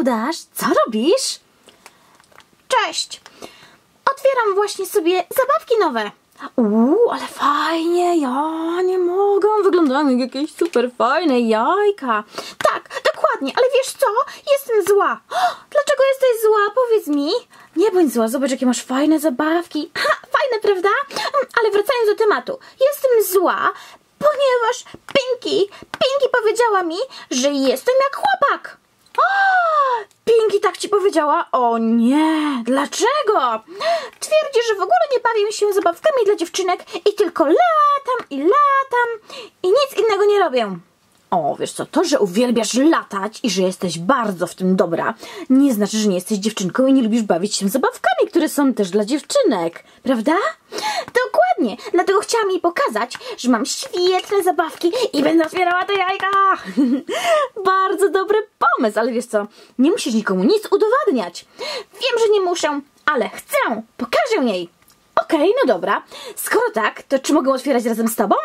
Klaudasz, co robisz? Cześć! Otwieram właśnie sobie zabawki nowe. Ale fajnie, ja nie mogę. Wyglądają jak jakieś super fajne jajka. Tak, dokładnie, ale wiesz co? Jestem zła. Dlaczego jesteś zła? Powiedz mi. Nie bądź zła, zobacz jakie masz fajne zabawki. Fajne, prawda? Ale wracając do tematu. Jestem zła, ponieważ Pinki powiedziała mi, że jestem jak chłopak. Pinki tak ci powiedziała? O nie, dlaczego? Twierdzi, że w ogóle nie bawię się zabawkami dla dziewczynek i tylko latam i nic innego nie robię. O, wiesz co, to, że uwielbiasz latać i że jesteś bardzo w tym dobra, nie znaczy, że nie jesteś dziewczynką i nie lubisz bawić się zabawkami, które są też dla dziewczynek, prawda? Dokładnie, dlatego chciałam jej pokazać, że mam świetne zabawki i będę otwierała te jajka. Bardzo dobry pomysł, ale wiesz co, nie musisz nikomu nic udowadniać. Wiem, że nie muszę, ale chcę, pokażę jej. Okej, no dobra, skoro tak, to czy mogę otwierać razem z tobą?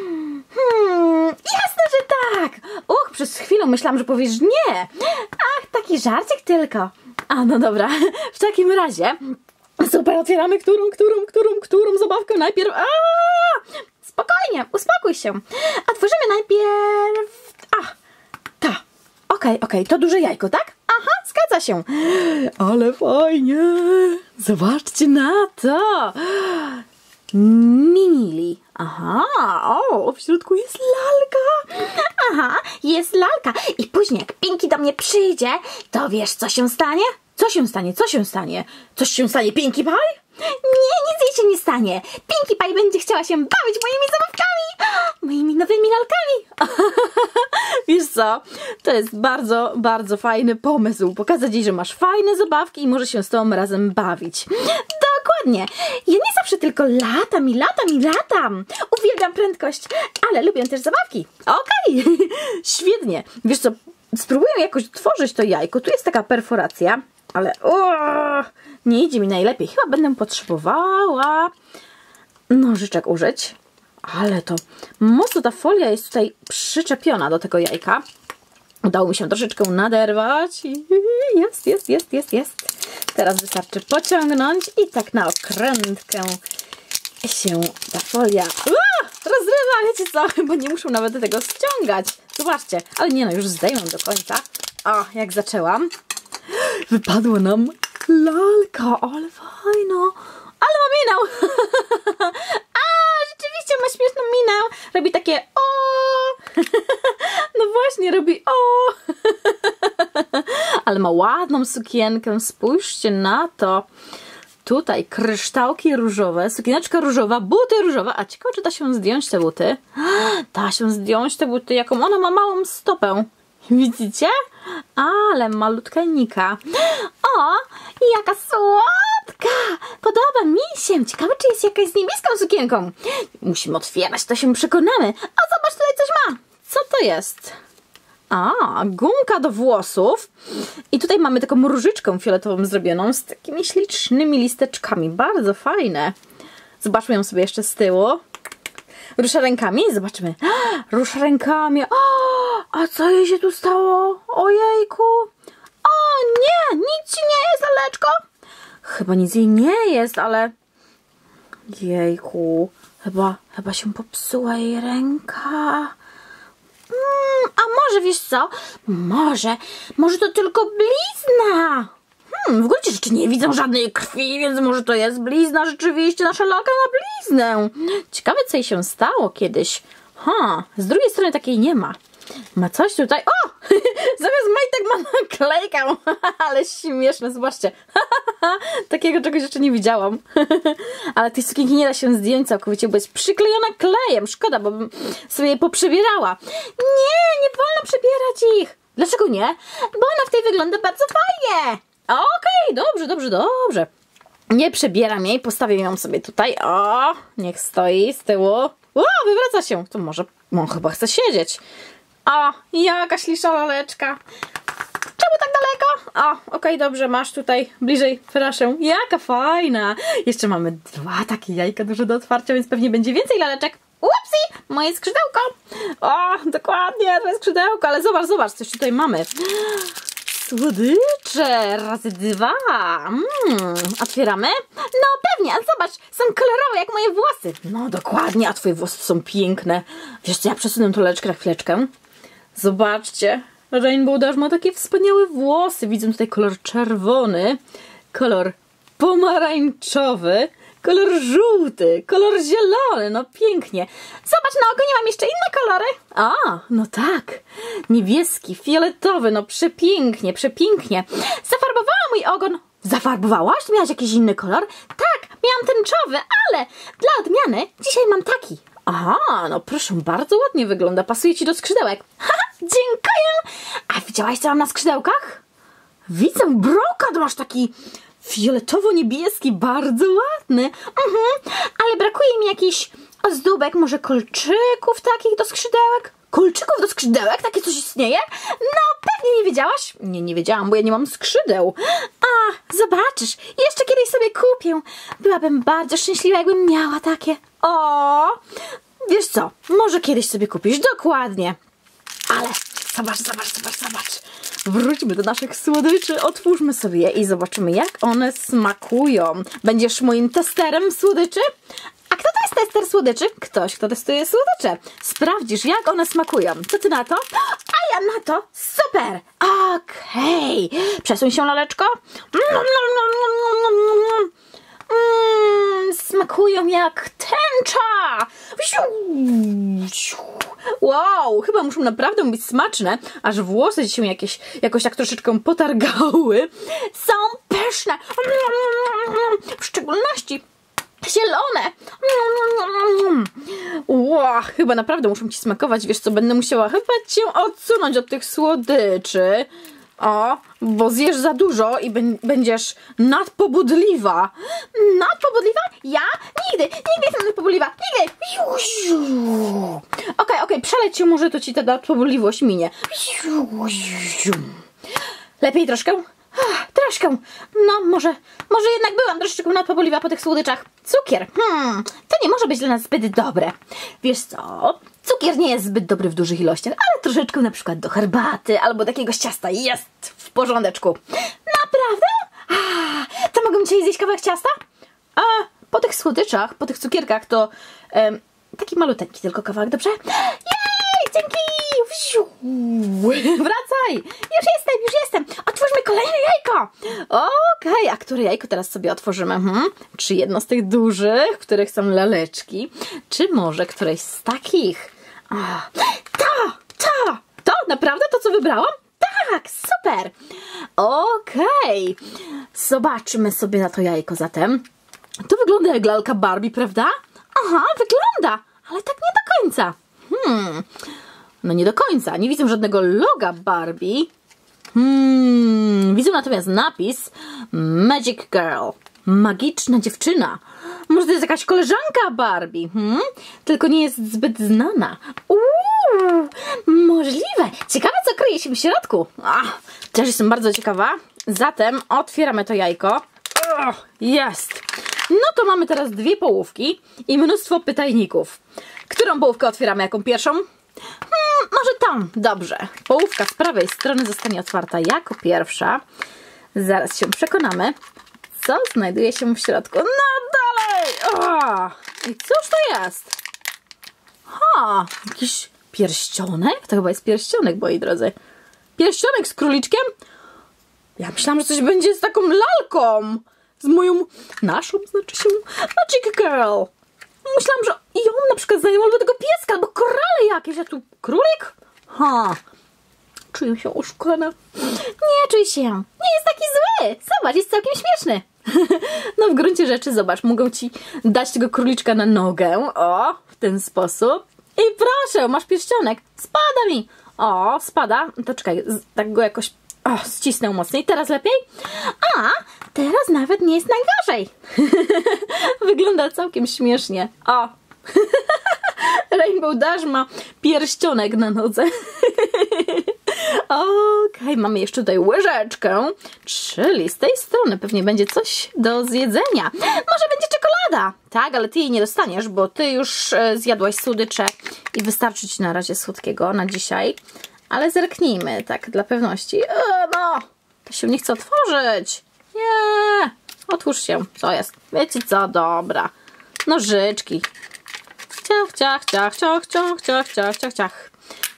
Jasne, że tak! Przez chwilę myślałam, że powiesz nie. Ach, taki żarcik tylko. No dobra, w takim razie super, otwieramy którą zabawkę najpierw. Spokojnie, uspokój się. Otworzymy najpierw ta. Okej, to duże jajko, tak? Aha, zgadza się. Ale fajnie. Zobaczcie na to. Minili. W środku jest lalka. Jest lalka. I później jak Pinki do mnie przyjdzie, to wiesz co się stanie? Co się stanie? Coś się stanie Pinkie Pie? Nie, nic jej się nie stanie. Pinkie Pie będzie chciała się bawić moimi zabawkami, moimi nowymi lalkami. Wiesz co? To jest bardzo, bardzo fajny pomysł. Pokazać jej, że masz fajne zabawki i może się z tobą razem bawić. Dokładnie. Ja nie zawsze tylko latam. Uwielbiam prędkość, ale lubię też zabawki. Okej. Świetnie. Wiesz co? Spróbuję jakoś otworzyć to jajko. Tu jest taka perforacja, ale nie idzie mi najlepiej. Chyba będę potrzebowała nożyczek użyć. Ale to mocno ta folia jest tutaj przyczepiona do tego jajka. Udało mi się troszeczkę naderwać. Jest. Teraz wystarczy pociągnąć i tak na okrętkę się ta folia rozrywa, wiecie co? Bo nie muszę nawet tego ściągać. Zobaczcie, ale nie no, już zdejmę do końca. Jak zaczęłam. Wypadła nam lalka, ale fajno. Ale ma minę. Rzeczywiście ma śmieszną minę. Robi takie No właśnie, robi Ale ma ładną sukienkę. Spójrzcie na to. Tutaj kryształki różowe, sukieneczka różowa, buty różowe. A ciekawe, czy da się zdjąć te buty? Da się zdjąć te buty, jaką ona ma małą stopę. Widzicie? Ale malutka nika. Jaka słodka! Podoba mi się. Ciekawe, czy jest jakaś z niebieską sukienką. Musimy otwierać, to się przekonamy. Zobacz, tutaj coś ma. Co to jest? Gumka do włosów. I tutaj mamy taką różyczkę fioletową zrobioną z takimi ślicznymi listeczkami. Bardzo fajne. Zobaczmy ją sobie jeszcze z tyłu. Rusza rękami? Zobaczmy. Rusza rękami. A co jej się tu stało? Ojejku. Nie, nic ci nie jest, laleczko. Chyba nic jej nie jest, ale... Jejku. Chyba się popsuła jej ręka. A może, wiesz co? Może to tylko blizna. W gruncie rzeczy nie widzę żadnej krwi, więc może to jest blizna. Rzeczywiście nasza lalka ma bliznę. Ciekawe, co jej się stało kiedyś. Z drugiej strony takiej nie ma. Ma coś tutaj. Zamiast majtek ma naklejkę. Ale śmieszne, zobaczcie. Takiego czegoś jeszcze nie widziałam. Ale tej sukienki nie da się zdjąć całkowicie, bo jest przyklejona klejem. Szkoda, bo bym sobie je poprzebierała. Nie wolno przebierać ich. Dlaczego nie? Bo ona w tej wygląda bardzo fajnie. Okej, dobrze. Nie przebieram jej, postawię ją sobie tutaj. Niech stoi z tyłu. Wywraca się. To może chyba chce siedzieć. Jaka śliczna laleczka. Czemu tak daleko? Okej, dobrze, masz tutaj bliżej, proszę. Jaka fajna. Jeszcze mamy 2 takie jajka duże do otwarcia, więc pewnie będzie więcej laleczek. Upsi, moje skrzydełko. Dokładnie, to jest skrzydełko, ale zobacz, coś tutaj mamy. słodycze razy 2. Otwieramy? No pewnie, ale zobacz, są kolorowe jak moje włosy. No dokładnie, a twoje włosy są piękne. Wiesz co, ja przesunę tą laleczkę na chwileczkę. Zobaczcie, Rainbow Dash ma takie wspaniałe włosy. Widzę tutaj kolor czerwony, kolor pomarańczowy, kolor żółty, kolor zielony, no pięknie. Zobacz, na ogonie mam jeszcze inne kolory. A, no tak, niebieski, fioletowy, no przepięknie, przepięknie. Zafarbowałam mój ogon. Zafarbowałaś? Miałaś jakiś inny kolor? Tak, miałam tęczowy, ale dla odmiany dzisiaj mam taki. Aha, no proszę, bardzo ładnie wygląda, pasuje ci do skrzydełek. Haha, dziękuję. A widziałaś, co mam na skrzydełkach? Widzę, brokat masz taki fioletowo-niebieski, bardzo ładny. Ale brakuje mi jakichś ozdóbek, może kolczyków takich do skrzydełek? Kolczyków do skrzydełek? Takie coś istnieje? No, pewnie nie wiedziałaś? Nie wiedziałam, bo ja nie mam skrzydeł. A, zobaczysz, jeszcze kiedyś sobie kupię. Byłabym bardzo szczęśliwa, jakbym miała takie. O, wiesz co, może kiedyś sobie kupisz, dokładnie. Ale zobacz. Wróćmy do naszych słodyczy, otwórzmy sobie je i zobaczymy, jak one smakują. Będziesz moim testerem słodyczy? A kto to jest tester słodyczy? Ktoś, kto testuje słodycze. Sprawdzisz, jak one smakują. Co ty na to? A ja na to? Super! Okej. Przesuń się, laleczko. Smakują jak tęcza. Wow, chyba muszą naprawdę być smaczne, aż włosy się jakoś tak troszeczkę potargały. Są pyszne. W szczególności zielone. Wow, chyba naprawdę muszą ci smakować. Wiesz co, będę musiała chyba cię odsunąć od tych słodyczy. O, bo zjesz za dużo i będziesz nadpobudliwa. Nadpobudliwa? Ja? Nigdy jestem nadpobudliwa. Nigdy. Okej, przeleć się, może to ci ta nadpobudliwość minie. Lepiej troszkę? Troszkę. No, może jednak byłam troszeczkę nadpobudliwa po tych słodyczach. Cukier. To nie może być dla nas zbyt dobre. Wiesz co? Cukier nie jest zbyt dobry w dużych ilościach, ale troszeczkę na przykład do herbaty albo do jakiegoś ciasta jest w porządeczku. Naprawdę? To mogę dzisiaj zjeść kawałek ciasta? A po tych słodyczach, po tych cukierkach to taki maluteńki tylko kawałek, dobrze? Jej, dzięki! Wracaj! Już jestem! Otwórzmy kolejne jajko! Okej, a które jajko teraz sobie otworzymy? Czy jedno z tych dużych, w których są laleczki? Czy może któreś z takich? To! Naprawdę to, co wybrałam? Tak, super! Okej. Zobaczmy sobie na to jajko zatem. To wygląda jak lalka Barbie, prawda? Aha, wygląda, ale tak nie do końca. No nie do końca. Nie widzę żadnego loga Barbie. Widzę natomiast napis Magic Girl. Magiczna dziewczyna. Może to jest jakaś koleżanka Barbie. Tylko nie jest zbyt znana. Możliwe. Ciekawe, co kryje się w środku. Też jestem bardzo ciekawa. Zatem otwieramy to jajko. Jest. No to mamy teraz dwie połówki i mnóstwo pytajników. Którą połówkę otwieramy jako pierwszą? Może tam. Dobrze. Połówka z prawej strony zostanie otwarta jako pierwsza. Zaraz się przekonamy, co znajduje się w środku. No dalej! I cóż to jest? Jakiś pierścionek? To chyba jest pierścionek, moi drodzy. Pierścionek z króliczkiem? Ja myślałam, że coś będzie z taką lalką. Z moją, naszą, znaczy się Magic Girl. Myślałam, że ją na przykład znają, albo tego pieska, albo korale jakieś, a tu królik? Czuję się oszukana. Nie czuj się. Nie jest taki zły. Zobacz, jest całkiem śmieszny. No w gruncie rzeczy, zobacz, mogą ci dać tego króliczka na nogę. O, w ten sposób. I proszę, masz pierścionek. Spada mi. O, spada. To czekaj, tak go jakoś ścisnę mocniej. Teraz lepiej? Teraz nawet nie jest najgorzej. Wygląda całkiem śmiesznie. Rainbow Dash ma pierścionek na nodze. Okej, mamy jeszcze tutaj łyżeczkę, czyli z tej strony pewnie będzie coś do zjedzenia. Może będzie czekolada. Tak, ale ty jej nie dostaniesz, bo ty już zjadłaś słodycze i wystarczy ci na razie słodkiego na dzisiaj. Ale zerknijmy, tak, dla pewności. No, To się nie chce otworzyć. Nie. Otwórz się. Co jest? Wiecie co? Dobra. Nożyczki. Ciach, ciach, ciach, ciach, ciach, ciach, ciach, ciach, ciach.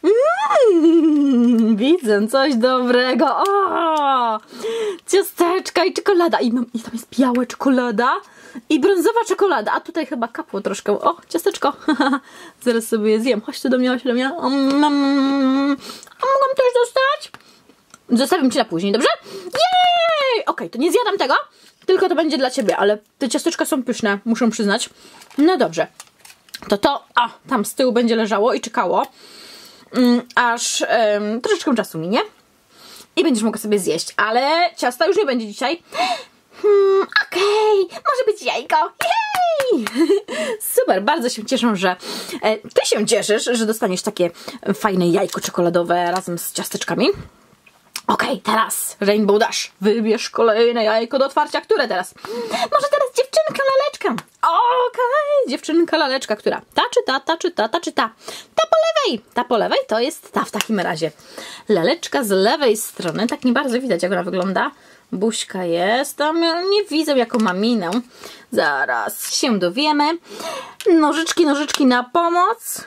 Widzę coś dobrego. O! Ciasteczka i czekolada. I tam jest biała czekolada i brązowa czekolada. A tutaj chyba kapło troszkę. O, ciasteczko. Zaraz sobie je zjem. Chodź tu do mnie, chodź do mnie. A mogłam też dostać? Zostawiam ci na później, dobrze? Jej! Okej, to nie zjadam tego, tylko to będzie dla ciebie, ale te ciasteczka są pyszne, muszę przyznać. No dobrze. Tam z tyłu będzie leżało i czekało, aż troszeczkę czasu minie i będziesz mogła sobie zjeść, ale ciasta już nie będzie dzisiaj. Okej, może być jajko. Jej! Super, bardzo się cieszę, że ty się cieszysz, że dostaniesz takie fajne jajko czekoladowe razem z ciasteczkami. Okej, teraz Rainbow Dash, wybierz kolejne jajko do otwarcia. Które teraz? Może teraz dziewczynka laleczka. Okej, dziewczynka laleczka, która? Ta czy ta, ta czy ta, ta czy ta? Ta po lewej. Ta po lewej to jest ta w takim razie. Laleczka z lewej strony, tak nie bardzo widać jak ona wygląda. Buźka jest, tam nie widzę jaką ma minę. Zaraz się dowiemy. Nożyczki na pomoc.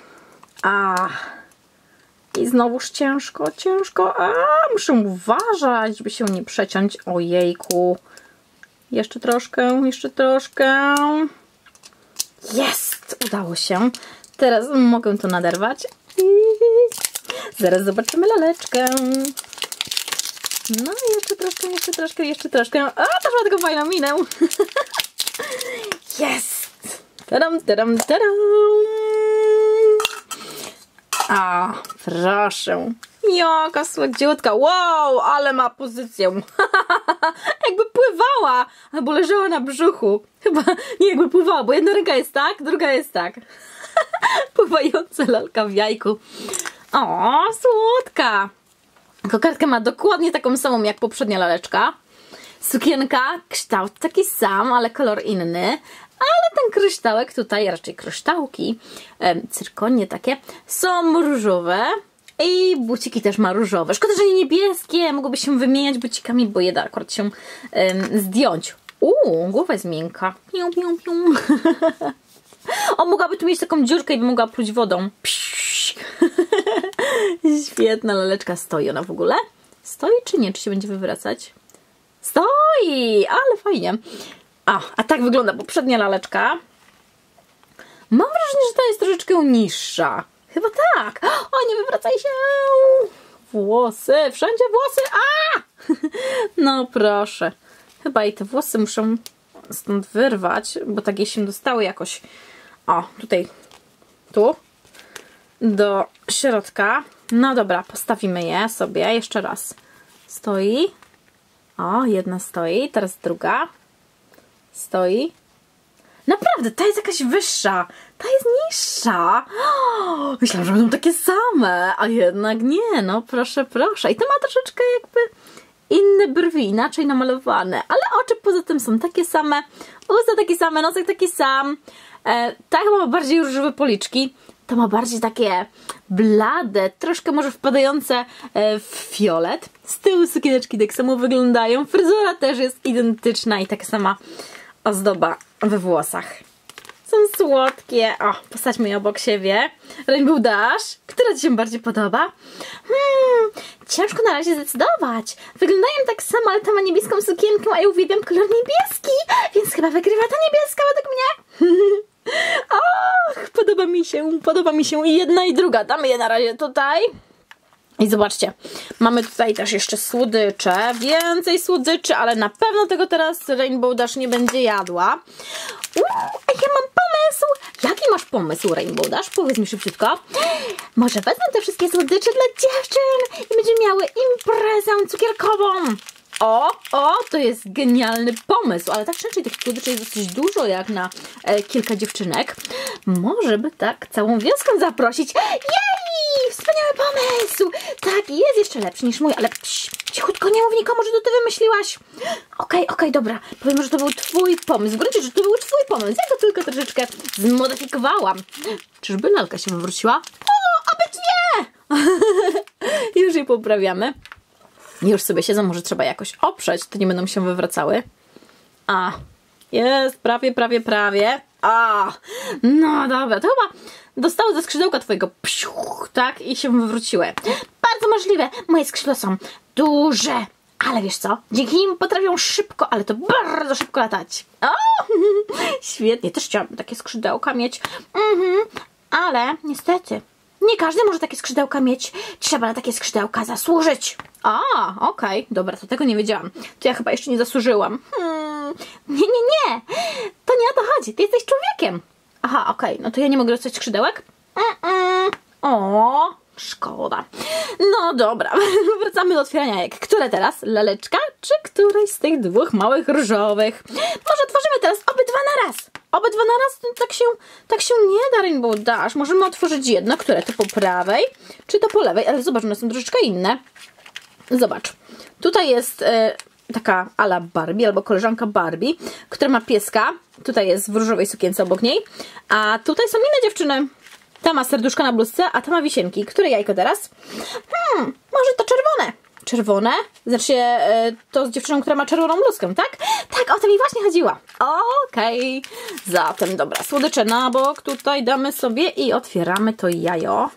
I znowuż ciężko. Muszę uważać, żeby się nie przeciąć. Ojejku. Jeszcze troszkę. Jest! Udało się. Teraz mogę to naderwać. Zaraz zobaczymy laleczkę. No jeszcze troszkę. Też ma taką fajną minę. Jest! Tadam. Proszę. Jaka słodziutka. Wow, ale ma pozycję. Jakby pływała, albo leżała na brzuchu. Chyba nie jakby pływała, bo jedna ręka jest tak, druga jest tak. Pływająca lalka w jajku. O, słodka. Kokardkę ma dokładnie taką samą jak poprzednia laleczka. Sukienka, kształt taki sam, ale kolor inny. Ale ten kryształek tutaj, raczej kryształki, cyrkonie takie, są różowe. I buciki też ma różowe. Szkoda, że nie niebieskie. Mogłoby się wymieniać bucikami, bo je da akurat się zdjąć. Głowa jest miękka. Piu. O, mogłaby tu mieć taką dziurkę i by mogła pluć wodą. Świetna laleczka. Stoi ona w ogóle? Stoi czy nie? Czy się będzie wywracać? Stoi! Ale fajnie. A tak wygląda poprzednia laleczka. Mam wrażenie, że ta jest troszeczkę niższa. Chyba tak. O, nie wywracaj się. Włosy. Wszędzie włosy. No proszę. Chyba i te włosy muszę stąd wyrwać, bo tak je się dostały jakoś. O, tutaj. Tu. Do środka. No dobra, postawimy je sobie. Jeszcze raz. Stoi. O, jedna stoi. Teraz druga. Stoi. Naprawdę, ta jest jakaś wyższa. Ta jest niższa. Myślałam, że będą takie same, a jednak nie. No proszę. I to ma troszeczkę jakby inne brwi, inaczej namalowane. Ale oczy poza tym są takie same. Usta takie same, nosek taki sam. Ta chyba ma bardziej różowe policzki. To ma bardziej takie blade, troszkę może wpadające w fiolet. Z tyłu sukieneczki tak samo wyglądają. Fryzura też jest identyczna i taka sama ozdoba we włosach. Są słodkie. O, postawmy je obok siebie. Rainbow Dash. Która ci się bardziej podoba? Ciężko na razie zdecydować. Wyglądają tak samo, ale ta ma niebieską sukienkę, a ja uwielbiam kolor niebieski, więc chyba wygrywa ta niebieska według mnie. Och, podoba mi się i jedna i druga. Damy je na razie tutaj. I zobaczcie, mamy tutaj też jeszcze słodycze, więcej słodyczy, ale na pewno tego teraz Rainbow Dash nie będzie jadła. A ja mam pomysł! Jaki masz pomysł, Rainbow Dash? Powiedz mi szybciutko. Może wezmę te wszystkie słodycze dla dziewczyn i będziemy miały imprezę cukierkową. To jest genialny pomysł, ale tak szczerze tych słodyczy jest dosyć dużo jak na kilka dziewczynek. Może by tak całą wioskę zaprosić. Jej! Wspaniały pomysł! Tak, jest jeszcze lepszy niż mój, ale cichutko, nie mów nikomu, że to ty wymyśliłaś. Okej, dobra. Powiem, że to był twój pomysł. W gruncie, że to był twój pomysł. Ja go tylko troszeczkę zmodyfikowałam. Czyżby lalka się wywróciła? Obydwie! Już je poprawiamy. Już sobie siedzą, może trzeba jakoś oprzeć, to nie będą się wywracały. A, jest, prawie. A, no dobra, to chyba dostały ze skrzydełka twojego psiuch, tak? I się wywróciły. Bardzo możliwe, moje skrzydła są duże. Ale wiesz co? Dzięki nim potrafią szybko, ale to bardzo szybko latać. O, świetnie, też chciałabym takie skrzydełka mieć. Ale niestety, nie każdy może takie skrzydełka mieć. Trzeba na takie skrzydełka zasłużyć. A, okej, dobra, to tego nie wiedziałam. To ja chyba jeszcze nie zasłużyłam. Nie. To nie o to chodzi. Ty jesteś człowiekiem. Aha, okej, no to ja nie mogę dostać skrzydełek? O, szkoda. No dobra, wracamy do otwierania jajek. Które teraz? Laleczka czy któreś z tych dwóch małych różowych? Może otworzymy teraz obydwa na raz. Obydwa na raz? Tak się nie da, Rainbow Dash. Możemy otworzyć jedno, które to po prawej, czy to po lewej, ale zobacz, one są troszeczkę inne. Zobacz. Tutaj jest taka ala Barbie, albo koleżanka Barbie, która ma pieska. Tutaj jest w różowej sukience obok niej. A tutaj są inne dziewczyny. Ta ma serduszka na bluzce, a ta ma wisienki. Które jajko teraz? Może to czerwone. Czerwone? Znaczy to z dziewczyną, która ma czerwoną bluzkę, tak? Tak, o to mi właśnie chodziła. Okej. Zatem, dobra, słodycze na bok. Tutaj damy sobie i otwieramy to jajo.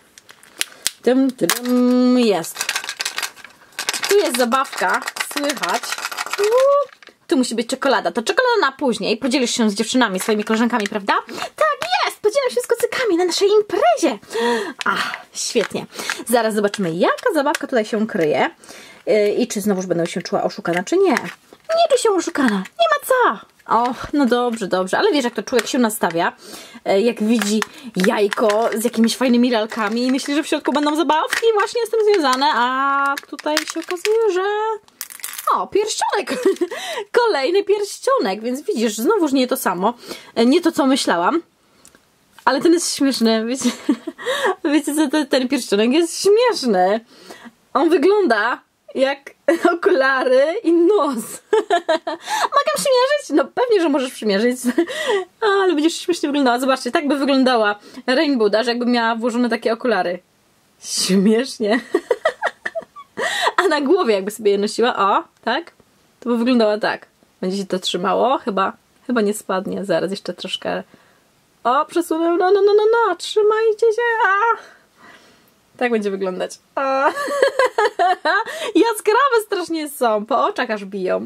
Jest. Tu jest zabawka. Słychać. Tu musi być czekolada. To czekolada na później. Podzielisz się z dziewczynami, swoimi koleżankami, prawda? Tak, jest! Podzielam się z kocykami na naszej imprezie. Ach, świetnie. Zaraz zobaczymy, jaka zabawka tutaj się kryje. I czy znowuż będę się czuła oszukana, czy nie. Nie czuję się oszukana. Nie ma co. Och, no dobrze. Ale wiesz, jak to człowiek się nastawia, jak widzi jajko z jakimiś fajnymi lalkami i myśli, że w środku będą zabawki. Właśnie z tym związane, a tutaj się okazuje, że... O, pierścionek! Kolejny pierścionek, więc widzisz, znowuż nie to samo. Nie to, co myślałam. Ale ten jest śmieszny. Wiecie co, ten pierścionek jest śmieszny. On wygląda jak okulary i nos. Mogę przymierzyć? No pewnie, że możesz przymierzyć. Ale będziesz śmiesznie wyglądała. Zobaczcie, tak by wyglądała Rainbow Dash, jakby miała włożone takie okulary. Śmiesznie. A na głowie jakby sobie je nosiła, o, tak? To by wyglądało tak. Będzie się to trzymało? Chyba nie spadnie. Zaraz jeszcze troszkę. O, przesunę. No. Trzymajcie się. A. Tak będzie wyglądać. A. Jaskrawe strasznie są. Po oczach aż biją.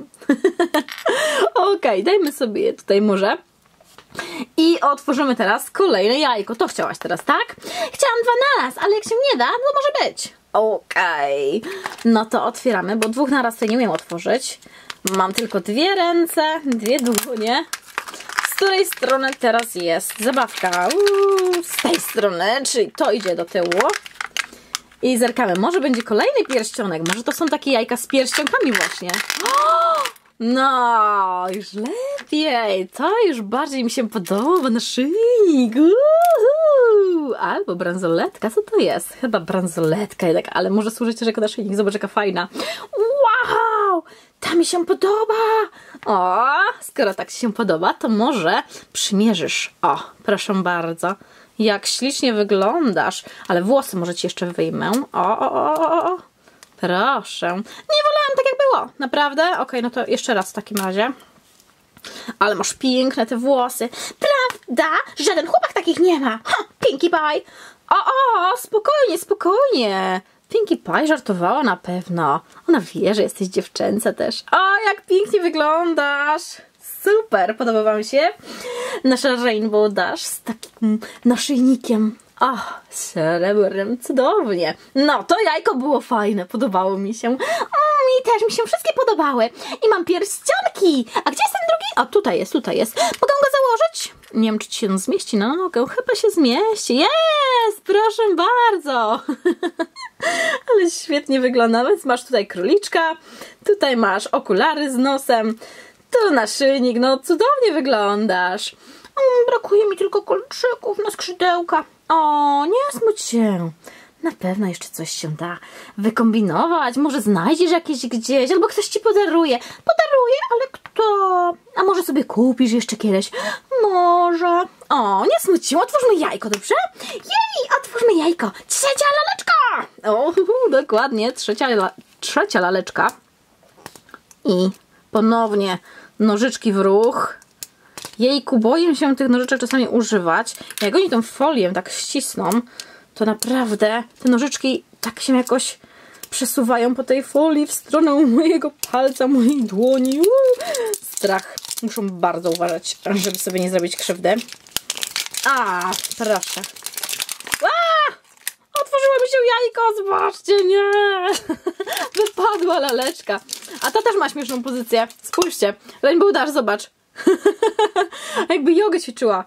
Okej, dajmy sobie je tutaj może. I otworzymy teraz kolejne jajko. To chciałaś teraz, tak? Chciałam dwa na raz, ale jak się nie da, to może być. Okej. No to otwieramy, bo dwóch na raz to nie umiem otworzyć. Mam tylko dwie ręce, dwie dłonie. Z której strony teraz jest zabawka? Z tej strony, czyli to idzie do tyłu. I zerkamy. Może będzie kolejny pierścionek. Może to są takie jajka z pierścionkami właśnie. No, już lepiej. To już bardziej mi się podoba. Naszyjnik. Albo bransoletka. Co to jest? Chyba bransoletka jednak, ale może służyć też jako naszyjnik. Zobacz, jaka fajna. Wow! Ta mi się podoba. O, skoro tak ci się podoba, to może przymierzysz. O, proszę bardzo. Jak ślicznie wyglądasz. Ale włosy może ci jeszcze wyjmę. O. Proszę. Nie wolałam tak jak było. Naprawdę? Okej, no to jeszcze raz w takim razie. Ale masz piękne te włosy. Prawda? Żaden chłopak takich nie ma. Ha, Pinkie Pie. O, spokojnie. Pinkie Pie żartowała na pewno. Ona wie, że jesteś dziewczęca też. O, jak pięknie wyglądasz. Super, podoba wam się? Nasza Rainbow Dash z takim naszyjnikiem. O, srebrem, cudownie. No, to jajko było fajne, podobało mi się. Mi też, mi się wszystkie podobały. I mam pierścionki. A gdzie jest ten drugi? O, tutaj jest. Mogę go założyć? Nie wiem, czy ci się zmieści na nogę. Chyba się zmieści. Jest, proszę bardzo. Ale świetnie wygląda. Więc masz tutaj króliczka. Tutaj masz okulary z nosem. Tu naszyjnik. No, cudownie wyglądasz. Brakuje mi tylko kolczyków na skrzydełka. O, nie smuć się. Na pewno jeszcze coś się da wykombinować. Może znajdziesz jakieś gdzieś, albo ktoś ci podaruje. Podaruje, ale kto? A może sobie kupisz jeszcze kiedyś? Może. O, nie smuć się. Otwórzmy jajko, dobrze? Jej, otwórzmy jajko. Trzecia laleczka. O, dokładnie. trzecia laleczka. I ponownie nożyczki w ruch. Jejku, boję się tych nożyczek czasami używać. Jak oni tą folię tak ścisną, to naprawdę te nożyczki tak się jakoś przesuwają po tej folii w stronę mojego palca, mojej dłoni. Strach. Muszą bardzo uważać, żeby sobie nie zrobić krzywdy. Proszę. Otworzyło mi się jajko, zobaczcie, nie! Wypadła laleczka. A ta też ma śmieszną pozycję. Spójrzcie, Rainbow Dash, zobacz. Jakby jogę ćwiczyła.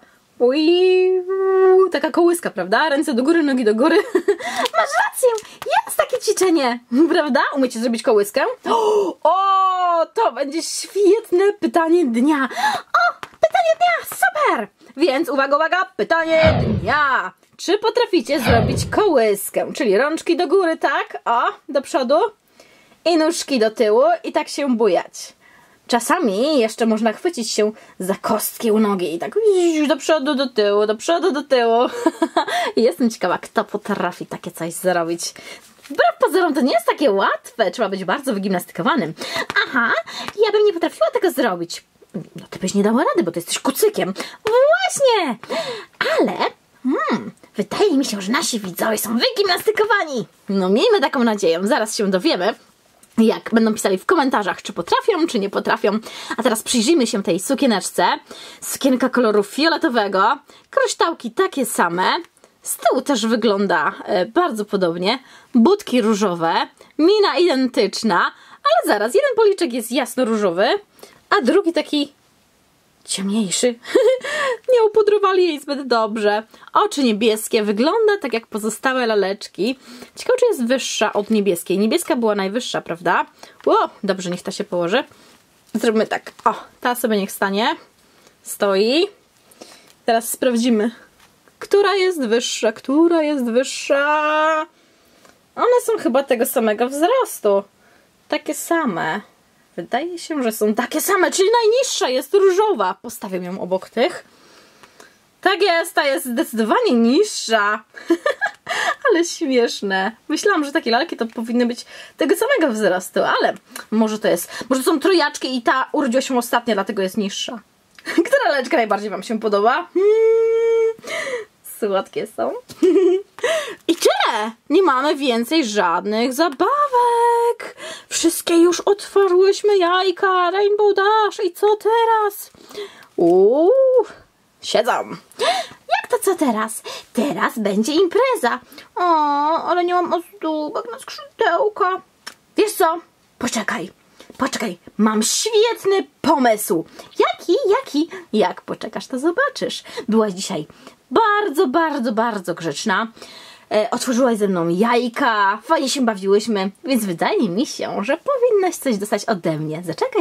Taka kołyska, prawda? Ręce do góry, nogi do góry. Masz rację, jest takie ćwiczenie, prawda? Umiecie zrobić kołyskę? O, to będzie świetne pytanie dnia. O, pytanie dnia, super! Więc uwaga, uwaga, pytanie dnia. Czy potraficie zrobić kołyskę? Czyli rączki do góry, tak? O, do przodu. I nóżki do tyłu i tak się bujać. Czasami jeszcze można chwycić się za kostki u nogi i tak do przodu, do tyłu, do przodu, do tyłu. Jestem ciekawa, kto potrafi takie coś zrobić. Wbrew pozorom to nie jest takie łatwe. Trzeba być bardzo wygimnastykowanym. Aha, ja bym nie potrafiła tego zrobić. No ty byś nie dała rady, bo ty jesteś kucykiem. Właśnie! Ale wydaje mi się, że nasi widzowie są wygimnastykowani. No miejmy taką nadzieję. Zaraz się dowiemy, jak będą pisali w komentarzach, czy potrafią, czy nie potrafią. A teraz przyjrzyjmy się tej sukieneczce. Sukienka koloru fioletowego. Kryształki takie same. Z tyłu też wygląda bardzo podobnie. Butki różowe. Mina identyczna. Ale zaraz, jeden policzek jest jasno różowy, a drugi taki ciemniejszy. Nie upudrowali jej zbyt dobrze. Oczy niebieskie. Wygląda tak jak pozostałe laleczki. Ciekawe, czy jest wyższa od niebieskiej. Niebieska była najwyższa, prawda? Dobrze, niech ta się położy. Zrobimy tak. O, ta sobie niech stanie. Stoi. Teraz sprawdzimy, która jest wyższa, która jest wyższa. One są chyba tego samego wzrostu. Takie same. Wydaje się, że są takie same, czyli najniższa jest różowa. Postawię ją obok tych. Tak jest, ta jest zdecydowanie niższa. Ale śmieszne. Myślałam, że takie lalki to powinny być tego samego wzrostu, ale może to są trojaczki i ta urodziła się ostatnia, dlatego jest niższa. Która laleczka najbardziej wam się podoba? Słodkie są. I tyle! Nie mamy więcej żadnych zabawek. Wszystkie już otworzyłyśmy jajka. Rainbow Dash. I co teraz? Siedzą. Jak to co teraz? Teraz będzie impreza. O, ale nie mam ozdóbek na skrzydełka. Wiesz co? Poczekaj. Mam świetny pomysł. Jaki? Jak poczekasz, to zobaczysz. Byłaś dzisiaj bardzo grzeczna. Otworzyłaś ze mną jajka, fajnie się bawiłyśmy, więc wydaje mi się, że powinnaś coś dostać ode mnie. Zaczekaj.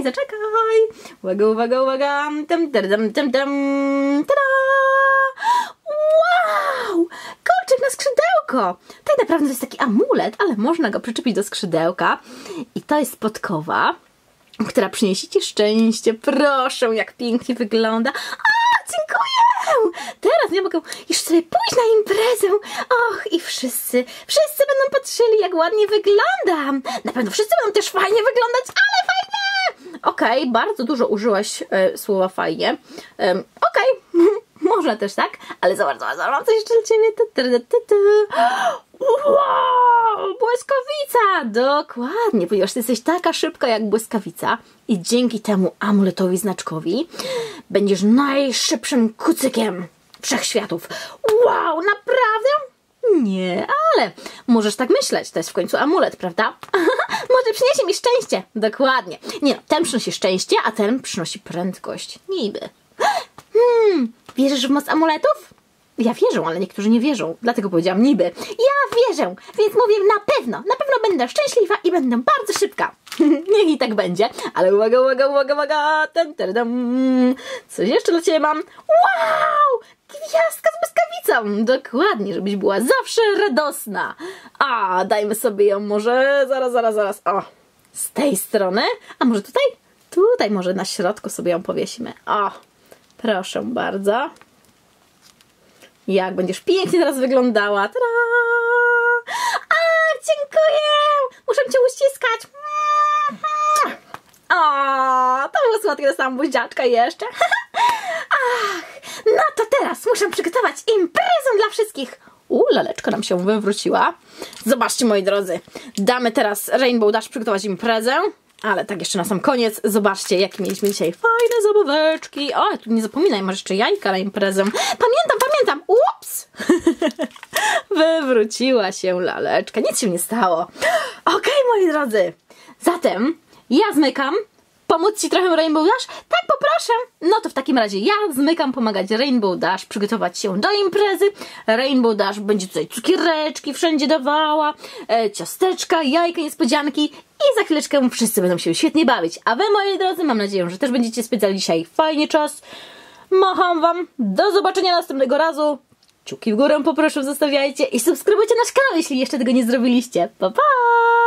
Uwaga. Tada! Wow! Kolczyk na skrzydełko! Tak naprawdę to jest taki amulet, ale można go przyczepić do skrzydełka. I to jest podkowa, która przyniesie ci szczęście. Proszę, jak pięknie wygląda. Dziękuję! Teraz nie mogę już sobie pójść na imprezę. Och, i wszyscy będą patrzyli, jak ładnie wyglądam. Na pewno wszyscy będą też fajnie wyglądać, ale fajnie! Okej, bardzo dużo użyłaś słowa fajnie. Można też tak, ale zobacz, mam coś jeszcze dla ciebie. Wow, błyskawica! Dokładnie, ponieważ ty jesteś taka szybka jak błyskawica i dzięki temu amuletowi znaczkowi będziesz najszybszym kucykiem wszechświatów. Wow, naprawdę? Nie, ale możesz tak myśleć, to jest w końcu amulet, prawda? Może przyniesie mi szczęście. Dokładnie. Nie no, ten przynosi szczęście, a ten przynosi prędkość. Niby. Wierzysz w moc amuletów? Ja wierzę, ale niektórzy nie wierzą. Dlatego powiedziałam niby. Ja wierzę, więc mówię na pewno będę szczęśliwa i będę bardzo szybka. Niech i tak będzie. Ale uwaga. Coś jeszcze dla ciebie mam. Wow! Gwiazdka z błyskawicą. Dokładnie, żebyś była zawsze radosna. Dajmy sobie ją może zaraz. O, z tej strony. A może tutaj? Tutaj może na środku sobie ją powiesimy. O, proszę bardzo. Jak będziesz pięknie teraz wyglądała. Tada! Dziękuję! muszę cię uściskać. O, to było słodkie, sam buziaczka jeszcze. Ach, no to teraz muszę przygotować imprezę dla wszystkich. Laleczka nam się wywróciła. Zobaczcie, moi drodzy, damy teraz Rainbow Dash przygotować imprezę. Ale tak jeszcze na sam koniec, zobaczcie, jakie mieliśmy dzisiaj fajne zabaweczki. O, tu nie zapominaj, masz jeszcze jajka na imprezę. Pamiętam. Ups! Wywróciła się laleczka. Nic się nie stało. Okej, moi drodzy. Zatem ja zmykam. Pomóc ci trochę Rainbow Dash? Tak, poproszę. No to w takim razie ja zmykam pomagać Rainbow Dash przygotować się do imprezy. Rainbow Dash będzie tutaj cukiereczki wszędzie dawała, ciasteczka, jajka, niespodzianki i za chwileczkę wszyscy będą się świetnie bawić. A wy, moi drodzy, mam nadzieję, że też będziecie spędzali dzisiaj fajnie czas. Macham wam. Do zobaczenia następnego razu. Kciuki w górę poproszę, zostawiajcie i subskrybujcie nasz kanał, jeśli jeszcze tego nie zrobiliście. Pa, pa!